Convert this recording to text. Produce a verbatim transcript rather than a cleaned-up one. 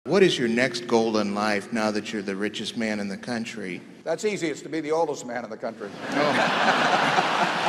What is your next goal in life now that you're the richest man in the country? That's easy. It's to be the oldest man in the country. Oh.